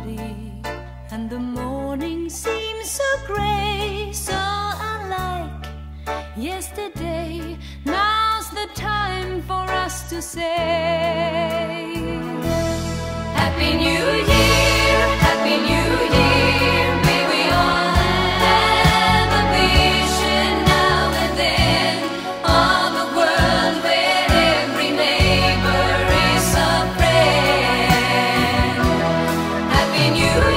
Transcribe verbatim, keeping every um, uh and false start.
cloudy, and the morning seems so grey, so unlike yesterday. Now's the time for us to say Happy New Year, Happy New Year. May we all have a vision now and then of a world where every neighbor is a friend. Happy New Year.